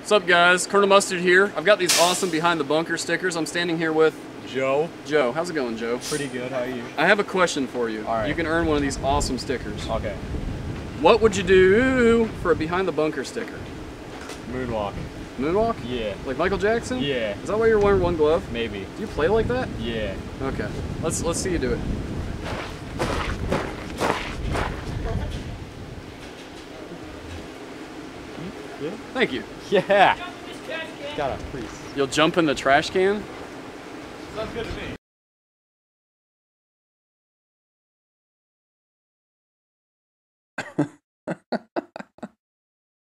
What's up, guys? Colonel Mustard here. I've got these awesome Behind the Bunker stickers. I'm standing here with Joe. Joe. How's it going, Joe? Pretty good. How are you? I have a question for you. All right. You can earn one of these awesome stickers. Okay. What would you do for a Behind the Bunker sticker? Moonwalk. Moonwalk? Yeah. Like Michael Jackson? Yeah. Is that why you're wearing one glove? Maybe. Do you play like that? Yeah. Okay. Let's see you do it. Yeah. Thank you. Yeah. Got a priest. You'll jump in the trash can? Sounds good to me.